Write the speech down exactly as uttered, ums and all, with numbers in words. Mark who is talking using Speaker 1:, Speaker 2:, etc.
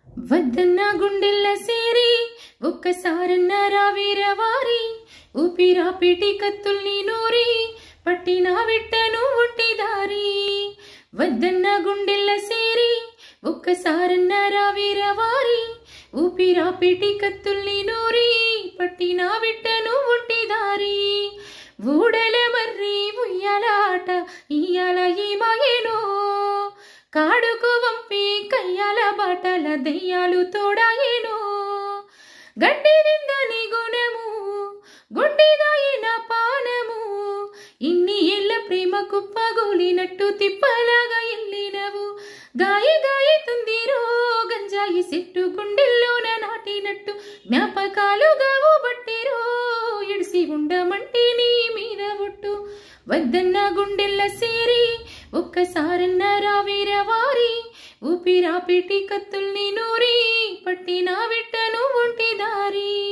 Speaker 1: వద్దన్న గుండెల్ల సేరి ఒక్కసారన్న రావీరవారి ఊపిరాపిటి కత్తుల్ని నూరి పట్టిన విట్టను ఒంటిదారి. వద్దన్న గుండెల్ల సేరి ఒక్కసారన్న రావీరవారి ఊపిరాపిటి కత్తుల్ని నూరి పట్టిన విట్టను ఒంటిదారి. ఊడల మర్రి ఉయ్యాలాట ఇయ్యాల ఏమాయేనో కాడుకు వంపి కయ్యాల బాటల దెయ్యాలు తోడాయేనో. గడ్డి నిందని గుణము గుండిదాయిన పానము ఇన్ని ఏళ్ళ ప్రేమ కుప్పగూలినట్టు తిప్పలాగా ఎల్లినవు. గాయి గాయితుందిరో గంజాయి చెట్టు గుండెల్లోన నాటినట్టు జ్ఞాపకాలుగా బట్టిరో ఎడిసి ఉండమంటే నీ మీద ఒట్టు. వద్దన్న గుండెల్ల సేరి ఒక్కసారన్న రావీరవారి ఊపిరాపిటి కత్తుల్ని నూరి పట్టిన విట్టను ఒంటిదారి.